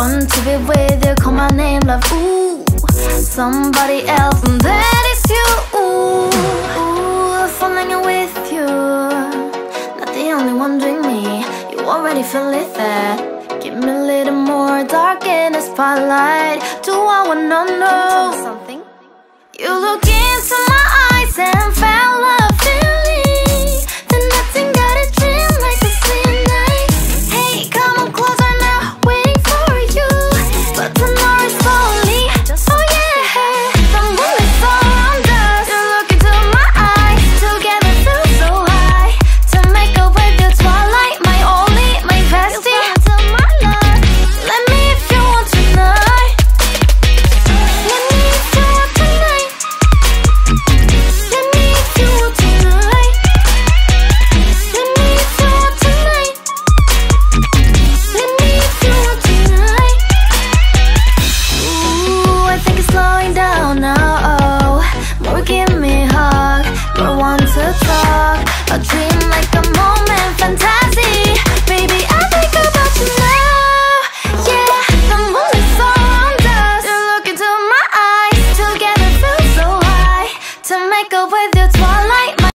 want to be with you, call my name, love, ooh. Somebody else, and that is you, ooh. Falling in with you, not the only one doing me. You already feel it there. Give me a little more dark in the spotlight. Do I wanna know something? You look into my eyes and felt love feeling. Then nothing got a dream like a sweet night. Hey, come on closer now, waiting for you. But tomorrow is slowly, oh yeah. The moon is around us. You look into my eyes, together feel so high. To make up with the twilight, my only, my bestie. You fall into my love. Let me if you want tonight. Let me if you want tonight. Let me if you want tonight. Let me if you want tonight. Let me if you want tonight. Ooh, I think it's slowing down now. Oh, more give me a hug, more want to talk. A dream like a